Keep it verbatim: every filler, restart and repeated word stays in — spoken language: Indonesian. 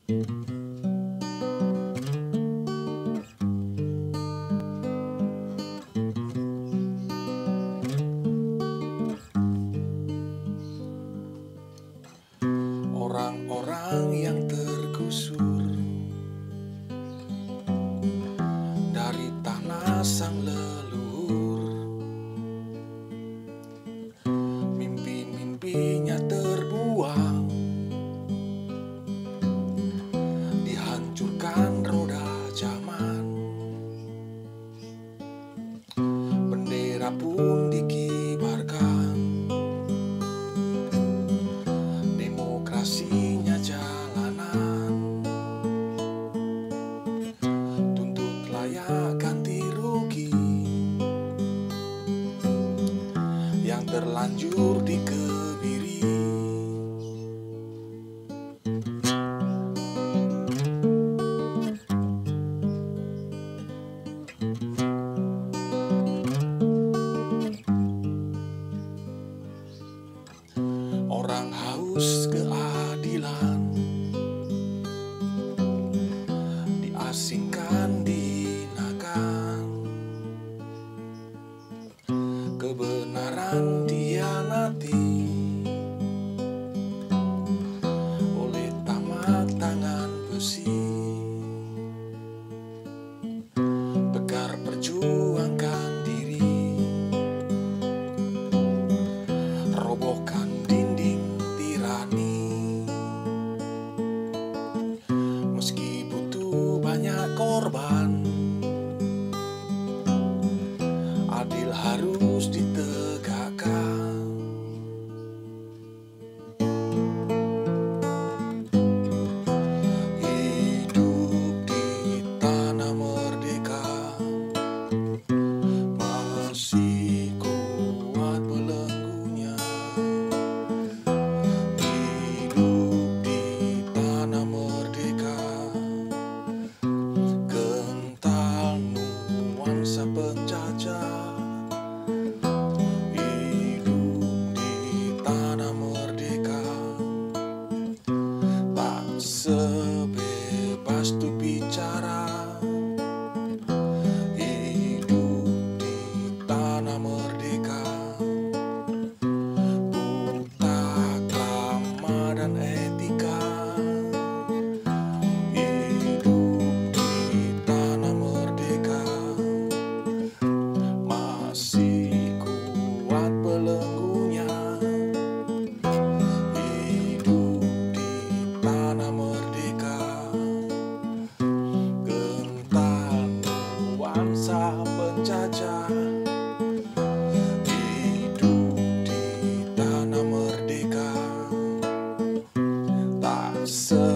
Orang-orang yang tergusur dari tanah sang leluhur, mimpi-mimpinya terbuang, dihancurkan roda zaman. Bendera pun dikibarkan, demokrasinya jalanan, tuntut layak ganti rugi yang terlanjur dikebiri. Orang haus keadilan diasingkan, dihinakan, kebenaran dihianati oleh tamak tangan besi. Tegar perjuangkan diri, robohkan dinding tirani. Meski butuh banyak korban, adil harus ditegakkan. Hidup di tanah merdeka, masih kuat belenggunya. Hidup di tanah merdeka, kental nuansa penjajah. Hidup di tanah merdeka, tak sebebas tuh bicara. Hidup di tanah merdeka, buta krama dan etika. Hidup di tanah merdeka, masih kuat belenggunya. Hidup di tanah merdeka, kental nuansa penjajah. Hidup di tanah merdeka, tak se